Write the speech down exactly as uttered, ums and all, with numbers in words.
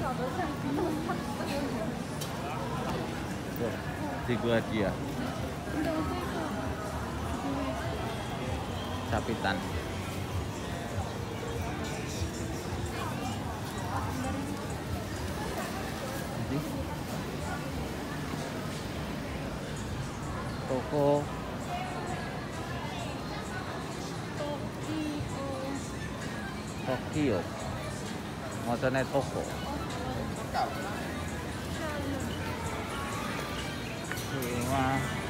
Tuh, di gua dia. Capitan. Jadi, toko Tokyo. Macamnya toko. Rumah